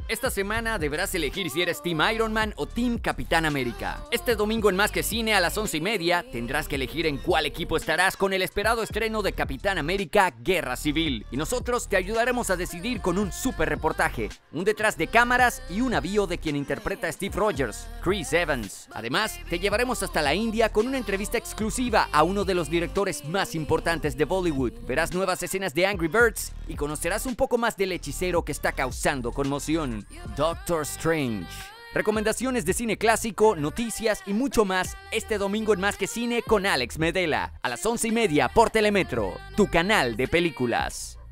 Esta semana deberás elegir si eres Team Iron Man o Team Capitán América. Este domingo en Más que Cine a las 11:30 tendrás que elegir en cuál equipo estarás con el esperado estreno de Capitán América Guerra Civil. Y nosotros te ayudaremos a decidir con un super reportaje, un detrás de cámaras y una bio de quien interpreta a Steve Rogers, Chris Evans. Además, te llevaremos hasta la India con una entrevista exclusiva a uno de los directores más importantes de Bollywood. Verás nuevas escenas de Angry Birds y conocerás un poco más del hechicero que está causando conmoción, Doctor Strange. Recomendaciones de cine clásico, noticias y mucho más este domingo en Más que Cine con Alex Medela a las 11:30 por Telemetro, tu canal de películas.